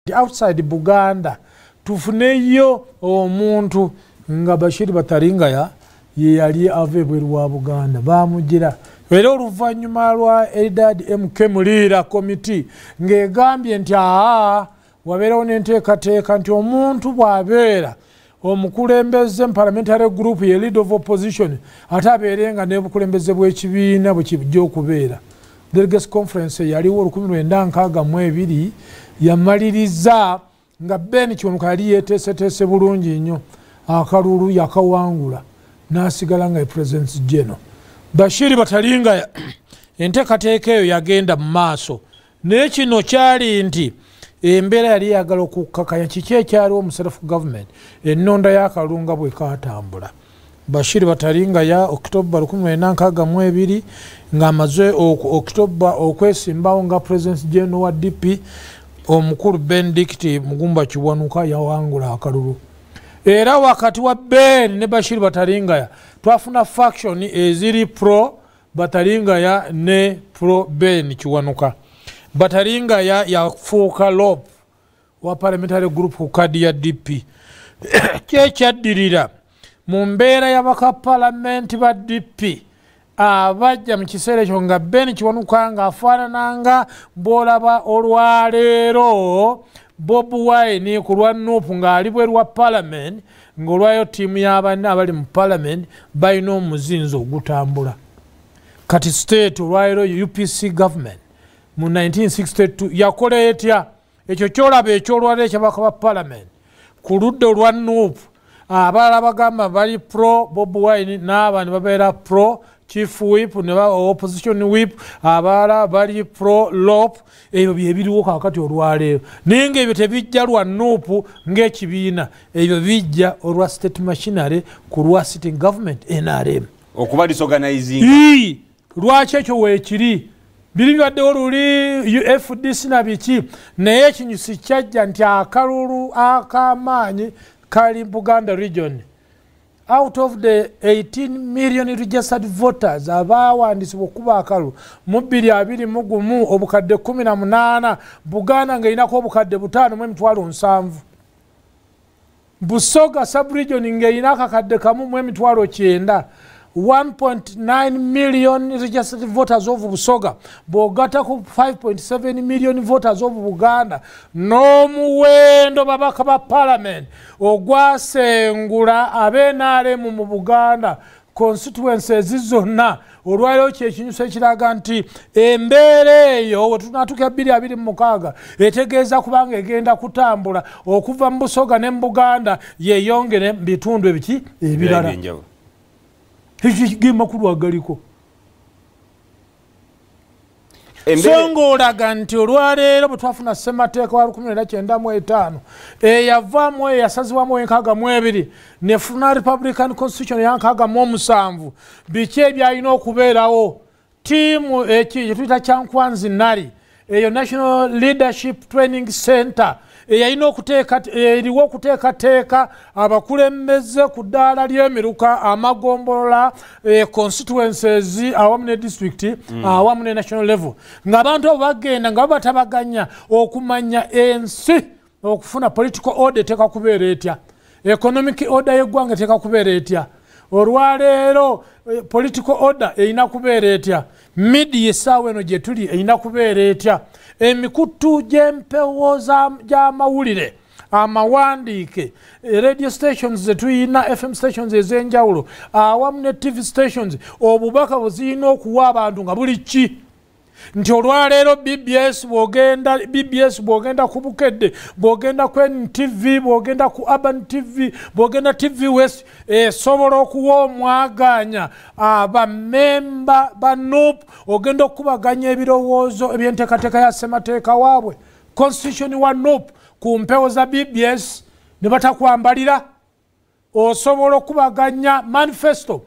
outside Buganda tufuneyo omuntu nga Bashir Bataringaya ye yali ave bweru wa Buganda bamugira era oluvannyuma lwa Eldad MK Mulira committee ng'egambye nti wabeerawo n'enteekateeka nti omuntu bw'abeera omukulembeze parliamentary group ye leader of opposition ate abeerenga n'obukulembeze bw'ekibiina bwe kijja okubeera. Delegates conference yaliwo 1962 yamaliriza nga Ben Kiwanuka yali yeeteeseteese bulungi nnyo akalulu yakawangula n'asigala nga president general. Bashir Bataringaya enteekateeka eyo yagenda mu maaso naye kino kyali nti embeera yali yagala okukakanya kiki ekyaliwo mu self government ennonda y'akalunga bwe kaatambula. Bashir Bataringaya October 1962 ng'amaze October okwesimbawo nga president general wa DP omukulu Benedict Mugumba Kiwanuka yawangula akalulu. Era wakati wa Ben ne Bashir Bataringaya twafuna faction eziri pro Bataringaya ne pro Ben Kiwanuka. Bataringaya yafuuka LOP wa parliamentary group ku kadi ya DP. Kyekyadirira mu mbeera y'abaka Palamenti ba DP abajja mu kiseera ekyo nga Ben Kiwanuka ng'afaanananga bw'olaba olwaleero Bob Wine ku lwa Nuupu ng'ali bweru wa Parliament ng'olwayo ttiimu y'abanne abali mu Parliament balina omuzinzo ogutambula. Kati state olwaleero UPC government mu 1962 yakola etya ekyo kyolaba ekyolwaleero ekyabaka ba Parliament ku ludda olwa Nuupu abalala bagamba bali pro Bob Wine n'abandi babeera pro Chief Whip ne opposition whip abalala bali pro LOP ebyo byebiriwo kakati olwaleero naye ng'ebyo tebijja lwa Nuupu ng'ekibiina ebyo bijja olwa state machinery ku lwa sitting government NRM okuba disorganizing lwaki ekyo weekiri biri bibaddewo luli FDC na biki naye ekinyusi kyajja nti akalulu ak'amaanyi kali Buganda region. Out of the 18 million registered voters abaawandisibwa okuba akalu mu 2021 obukadde 18 Buganda ng'erinako obukadde 5.7 Busoga sub-region ng'erina akakadde kamu mu 9 1.9 million registered voters of Busoga bogata ku 5.7 million voters of Buganda n'omuwendo babaka ba Parliament ogwasengula ab'NRM mu Buganda constituencies zonna olwaleero kyekinyuso ekiraga nti embeera eyo wetunatuuka 2026 etegeeza kubanga egenda kutambula okuva mu Busoga ne mu Buganda yeeyongere mu bitundu ebiki ebirala. Hiki makulu agaliko songo olaga nti olwaleero bwe twafuna ssemateeka wa 1995 eyavaamu eyo yasazibwamu 62 nefuna Republican Constitution ya 67 biki ebyalina okubeerawo tiimu ekiyituyita Kyankwanzi Nali eyo National Leadership Training Center eyalina eriwo okuteekateeka abakulembeze ku ddaala ly'emiruka amagombolola constituencies awamu ne district awamu ne national level ng'abantu abo bagenda nga babatabaganya okumanya ensi okufuna political order teeka kubeera etya economic order y'eggwanga teeka kubeera etya olwaleero political order erina kubeera etya media essaawa eno gye tuli erina kubeera etya emikutu gy'empewo gy'amawulire amawandiike radio stations zetuyina FM stations ez'enjawulo awamu ne TV stations obubaka bwe zirina okuwa abantu nga buli ki nti olwaleero BBS bwogenda ku Bukedde bwogenda ku NTV bwogenda ku Urban TV bwogenda TV West esobola okuwa omwaganya abamemba ba NUP ogenda okubaganya ebirowoozo eby'enteekateeka ya ssemateeka waabwe constitution wa NUP ku mpewo za BBS ne batakwambalira osobola okubaganya manifesto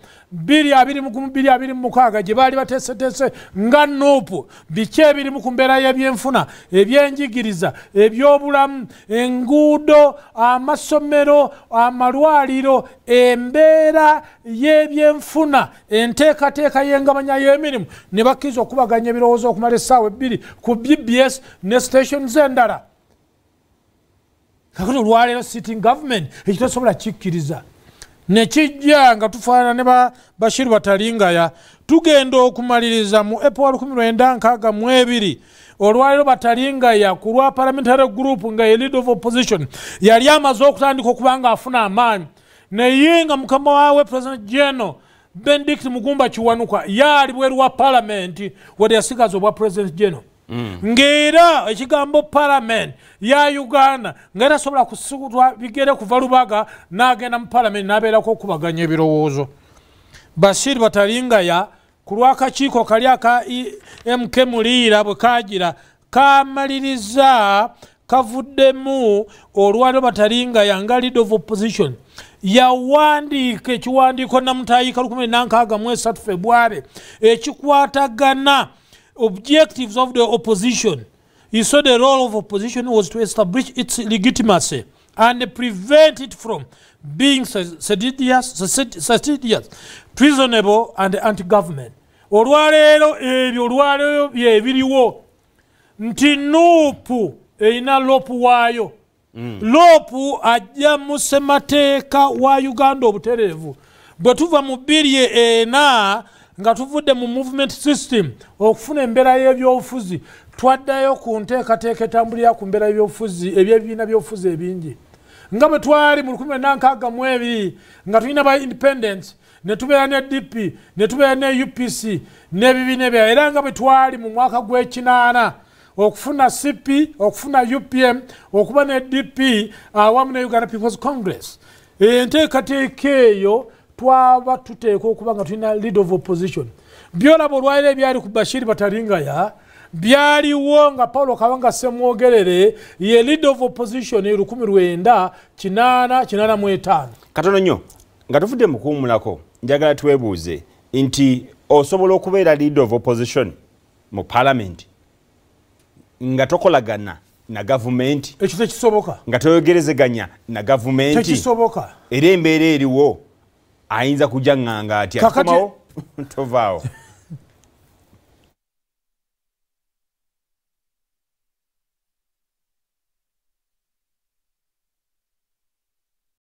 2026 gye baali bateeseteese nga NUP biki ebirimu ku mbeera y'ebyenfuna ebyenjigiriza ebyobulamu enguudo amasomero amalwaliro embeera y'ebyenfuna enteekateeka y'engamanya y'emirimu ne bakkiriza okubaganya ebirowoozo okumala essaawa 2 ku BBS ne stations endala kakati olwaleero sitting government ekitosobola kikkiriza ne kijja nga tufaanana ne Bashir Batalingaya tugenda okumaliriza mu April 1962 olwaleero Batalingaya ku lwa parliamentary group nga ye leader of opposition yali amaze okutandika okubanga afuna amaanyi naye nga mukama waawe President General Benedict Mugumba Kiwanuka yali bweru wa Palamenti wadde yasigaza obwa President General ngera ekigambo Parliament ya Uganda ngera sobola kusukutwa bigere kuva Lubaga n'agenda mu Parliament n'abeerako okubaganya ebirowoozo. Bashir Batalingaya ku lw'akakiiko kali aka MK Muliira bwe kaagira kamaliriza kavuddemu olwaleero Batalingaya nga leader of opposition yawandiika ekiwandiiko namutayika 1963 February ekikwatagana objectives of the opposition. He saw the role of opposition was to establish its legitimacy and prevent it from being seditious, treasonable and anti-government. Olwaleero byebiriwo nti nuupu erina lopu waayo. Lopu ajja mu ssemateeka wa Uganda obutereevu. Bwe tuva mu 2004 nga tuvudde mu movement system okufuna embeera y'ebyobufuzi twaddayo ku nteekateeka etambulira ku mbeera y'ebyobufuzi eby'ebibiina by'obufuzi ebingi nga bwe twali mu 1962 nga tulina ba independence ne tubeera ne DP ne tubeera ne UPC n'ebibiina ebya era nga bwe twali mu mwaka gw'ekinaana okufuna CP okufuna UPM okuba ne DP awamu ne Uganda People's Congress enteekateeka eyo twaba tuteeka okuba nga tulina leader of opposition byolaba olwaleero ebyali ku Bashir Batalingaya byaliwo nga Paulo Kabanga Ssemwogerere ye leader of opposition 1985 katono nnyo nga tuvudde mu kuwummulako njagala twebuuze nti osobola okubeera leader of opposition mu parliament nga tokolagana na gavumenti ekyo tekisoboka nga toyogerezeganya na gavumenti tekisoboka era embeera eriwo ayinza kujja nganga ati akomawo tovaawo